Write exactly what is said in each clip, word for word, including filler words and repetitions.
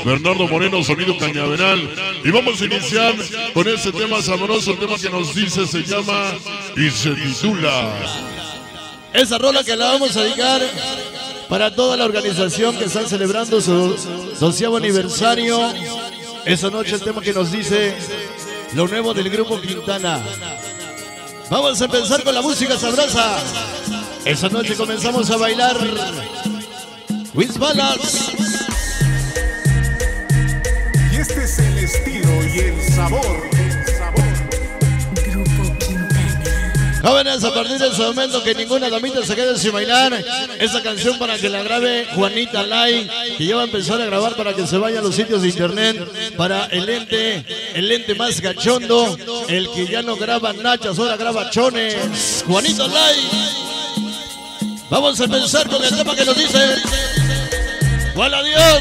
Bernardo Moreno, sonido cañaveral. Y vamos a iniciar con este tema sabroso, el tema que nos dice se llama y se titula. Esa rola que la vamos a dedicar para toda la organización que están celebrando su doceavo aniversario. Esa noche el tema que nos dice lo nuevo del grupo Quintana. Vamos a empezar con la música sabrosa. Esa noche comenzamos a bailar With Balas. Y este es el estilo y el sabor. Jóvenes, a partir de ese momento que ninguna damita se quede sin bailar. Esta canción para que la grabe Juanita Lai, que ya va a empezar a grabar para que se vaya a los sitios de internet. Para el ente, el ente más gachondo, el que ya no graba nachas, ahora graba chones. Juanita Lai. Vamos a empezar con el tema que nos dice ¡Hola Dios!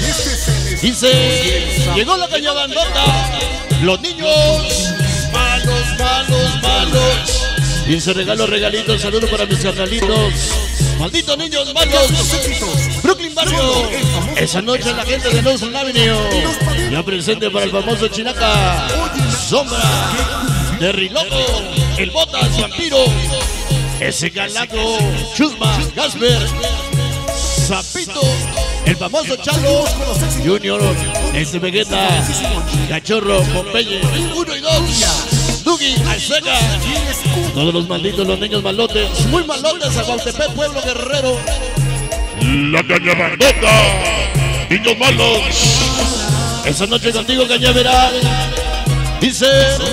Dice, llegó la cañabandota, los niños malos, malos, malos. Dice, regalo, regalitos, saludos para mis carnalitos. Malditos niños malos. Brooklyn Barrio. Esa noche la gente de North Avenue. Ya presente para el famoso Chinaca. Sombra. Terry Loco. El Botas, Vampiro. Ese Galaco. Chusma. Gasper. Zapito. El famoso Chalo. Junior. Ese Vegeta. Cachorro. Popeye. Uno y dos. Dugi, Azteca, todos los malditos, los niños malotes, muy malotes, a Guautepec, Pueblo Guerrero. La cañabandota, niños malos. Esa noche contigo, cañaveral. Dice,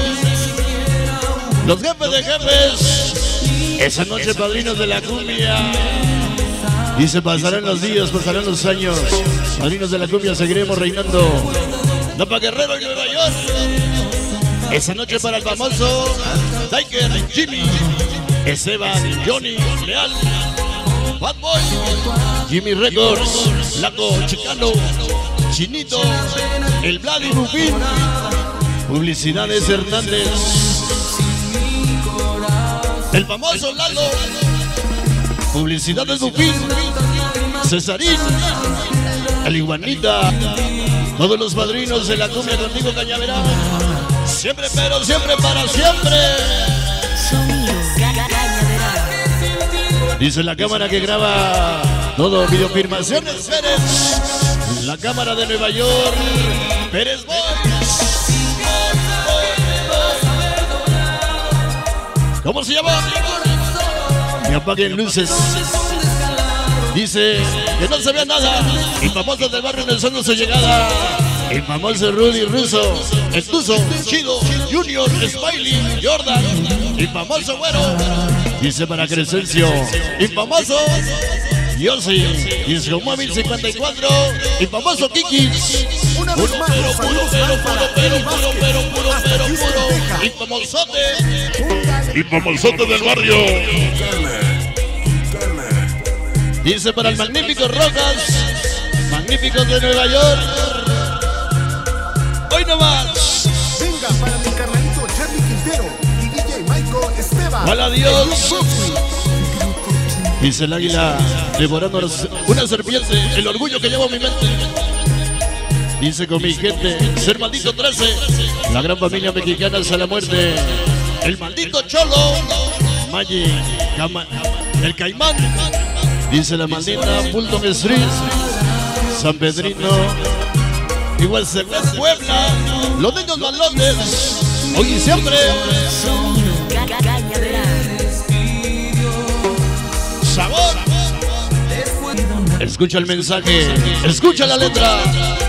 los jefes de jefes. Esa noche, padrinos de la cumbia. Dice, pasarán los días, pasarán los años. Padrinos de la cumbia, seguiremos reinando. Napa Guerrero y Nueva York. Esa noche para el famoso Tiger, Jimmy, Esteban, Johnny, Leal, Bad Boy, Jimmy Records, Laco, Chicano, Chinito, el Vladi Rubín, Publicidades Hernández, el famoso Lalo, Publicidades Rubín, Cesarín, el Iguanita, todos los padrinos de la cumbia contigo, cañaveral. Siempre, pero siempre, para siempre. Dice la cámara que graba todo, videofirmaciones Pérez. La cámara de Nueva York, Pérez Boys. ¿Cómo se llama? Y apaguen luces. Dice que no se vea nada. Y famosos del barrio en el son de su llegada. El famoso Rudy Russo, el Tuzo, Chido, Junior, Smiley, Jordan, el famoso Güero, dice para Crescencio, el famoso Yossi, Disco Móvil cincuenta y cuatro, el famoso Kikis, puro, pero, puro, pero, puro, pero, puro, pero, puro, pero, puro, el famosote, el famosote del barrio. Dice para el magnífico Rojas, magníficos de Nueva York. Hoy no más. Venga para mi carnalito Charlie Quintero y D J Michael Esteban. ¡Hola Dios! Dice el águila devorando una serpiente, el orgullo que llevo en mi mente. Dice con mi gente, ser maldito trece, la gran familia mexicana hasta la muerte. El maldito Cholo, Magic, el Caimán. Dice la maldita Fulton Street, San Pedrino. Igual se ve Puebla, los niños malotes, hoy y siempre. Sabor. Escucha el mensaje, escucha la letra.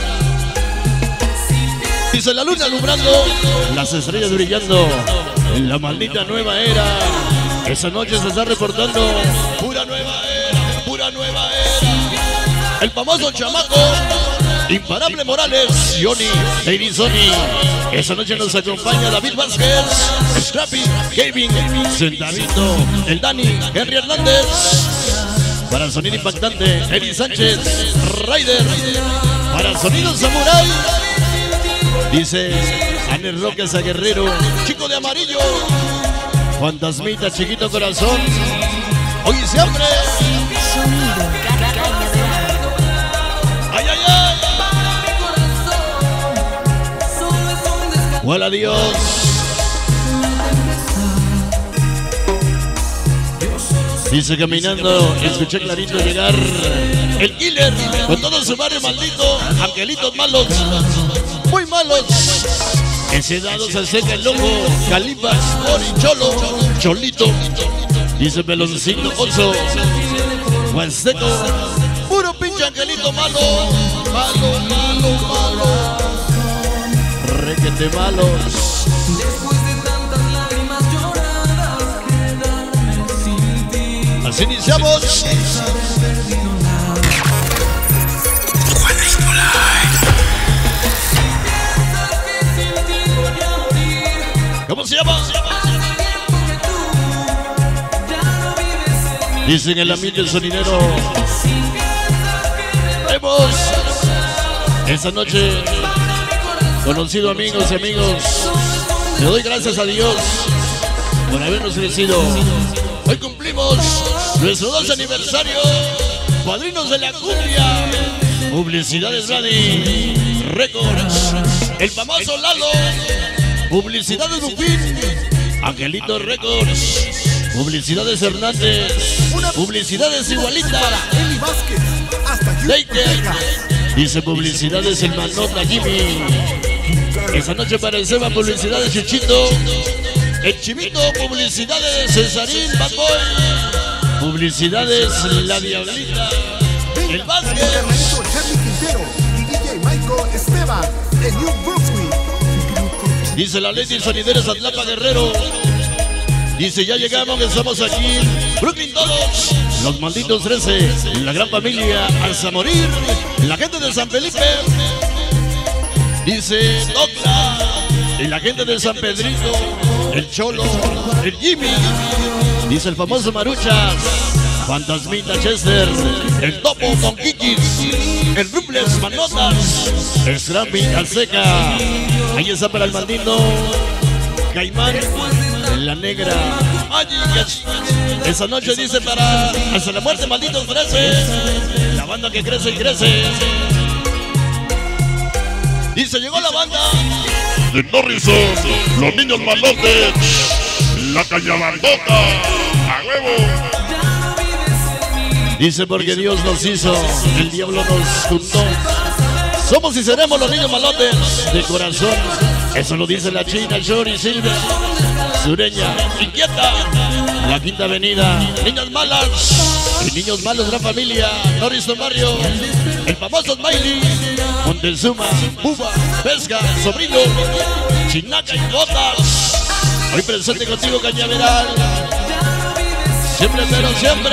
Dice la luna alumbrando, las estrellas brillando, en la maldita nueva era. Esa noche se está reportando pura nueva era, pura nueva era. El famoso chamaco. Imparable Morales, Johnny, Lady Sony. Esa noche nos acompaña David Vázquez, Scrappy, Kevin, Centavito, el Dani, Henry Hernández. Para el sonido impactante, Eddie Sánchez, Ryder. Para el sonido Samurai. Dice Aner Roques a Guerrero, Chico de Amarillo. Fantasmita, Chiquito Corazón. Hoy y siempre. Ay, ay, ay. Hola Dios. Dice caminando, escuché clarito llegar el killer con todo su barrio maldito, angelitos malos, muy malos. Encedados se seca el lobo, Califas, Cholo, Cholito. Dice Peloncito, Oso, Huasteco, puro pinche angelito malo, malo, malo, malo, requete malos. Así iniciamos. ¿Cómo se llama? Dicen el ambiente sonidero. Hemos esta noche conocido amigos y amigos. Le doy gracias a Dios por habernos crecido. Hoy cumplimos nuestro doce aniversario. Padrinos de la cumbia. Publicidades Brady Records. El famoso Lalo. Publicidades Bufín. Angelito Records. Publicidades Hernández. Publicidades Igualita. Eli Vázquez, hasta Leite. Dice publicidades El Manota Jimmy. Esa noche para el Seba, publicidades Chuchito. El Chivito, publicidades Cesarín, Bad Boy. Publicidades La Diablita. El Vázquez. Charlie Quintero y D J Michael Esteban, en New Brunswick. Dice la Lady Sonideros Atlapa Guerrero. Dice ya llegamos, estamos aquí. Brooklyn todos. Los malditos trece. La gran familia hasta morir. La gente de San Felipe. Dice Docla. Y la gente de San Pedrito. El Cholo. El Jimmy. Dice el famoso Maruchas. Fantasmita Chester. El Topo con Kikis. El Ruples Manotas. El Scrappy Alseca. Ahí está para el maldito Caimán. La negra. Ay, esa noche dice para hasta la muerte, malditos trece. La banda que crece y crece. Dice llegó la banda de Norrison, los niños malotes, la cañabandota, a huevo. Dice porque Dios nos hizo, el diablo nos juntó. Somos y seremos los niños malotes de corazón. Eso lo dice la China, Shori, Silvia, Sureña, Inquieta, la Quinta Avenida, Niñas Malas y Niños Malos, gran familia, Norrison Barrio, el famoso Smiley, Montezuma, Buba, Pesca, Sobrino, Chinaca y Botas. Hoy presente contigo, Cañaveral. Siempre, pero siempre.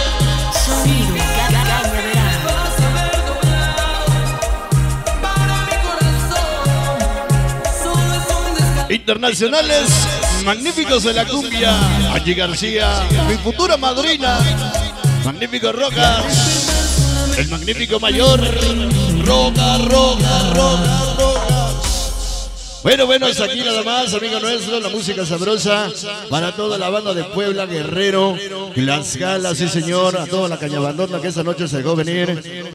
Internacionales, magníficos de la cumbia. Allí García, mi futura madrina. Magnífico Rojas, el magnífico mayor. Roca, roca, roca, rojas. Bueno, bueno, hasta aquí nada más, amigo nuestro. La música sabrosa para toda la banda de Puebla, Guerrero, Tlaxcala, sí señor. A toda la cañabandona que esta noche se dejó venir.